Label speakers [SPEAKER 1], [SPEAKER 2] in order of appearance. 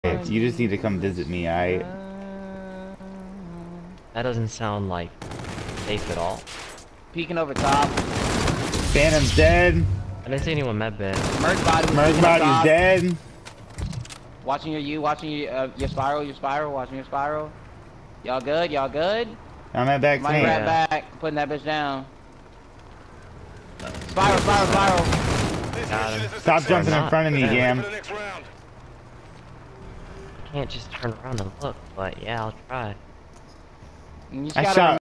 [SPEAKER 1] You just need to come visit me, alright?
[SPEAKER 2] That doesn't sound like safe at all.
[SPEAKER 3] Peeking over top.
[SPEAKER 1] Phantom's dead.
[SPEAKER 2] I didn't see anyone medbed.
[SPEAKER 3] Merge body.
[SPEAKER 1] Merge body's dead.
[SPEAKER 3] Watching your spiral, watching your spiral. Y'all good? Y'all good?
[SPEAKER 1] I'm at back
[SPEAKER 3] Might
[SPEAKER 1] tank.
[SPEAKER 3] grab back, putting that bitch down. Spiral.
[SPEAKER 2] Got him.
[SPEAKER 1] Stop jumping in front of me, Gam.
[SPEAKER 2] I can't just turn around and look, but yeah, I'll try.
[SPEAKER 3] You just
[SPEAKER 1] I
[SPEAKER 3] gotta
[SPEAKER 1] shot